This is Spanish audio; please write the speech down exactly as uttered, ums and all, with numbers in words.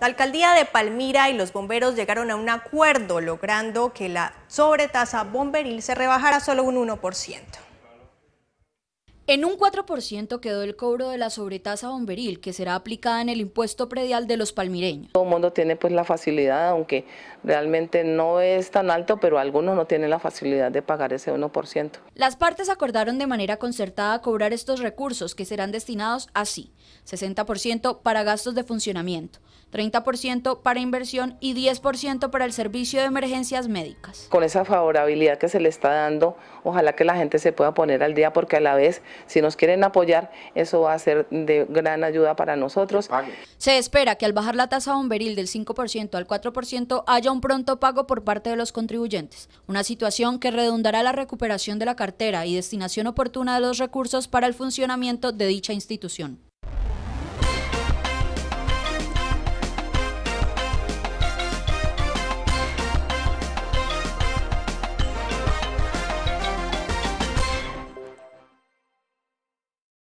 La alcaldía de Palmira y los bomberos llegaron a un acuerdo, logrando que la sobretasa bomberil se rebajara solo un uno por ciento. En un cuatro por ciento quedó el cobro de la sobretasa bomberil, que será aplicada en el impuesto predial de los palmireños. Todo el mundo tiene pues la facilidad, aunque realmente no es tan alto, pero algunos no tienen la facilidad de pagar ese uno por ciento. Las partes acordaron de manera concertada cobrar estos recursos, que serán destinados así: sesenta por ciento para gastos de funcionamiento, treinta por ciento para inversión y diez por ciento para el servicio de emergencias médicas. Con esa favorabilidad que se le está dando, ojalá que la gente se pueda poner al día, porque a la vez, si nos quieren apoyar, eso va a ser de gran ayuda para nosotros. Se espera que al bajar la tasa bomberil del cinco por ciento al cuatro por ciento haya un pronto pago por parte de los contribuyentes, una situación que redundará en la recuperación de la cartera y destinación oportuna de los recursos para el funcionamiento de dicha institución.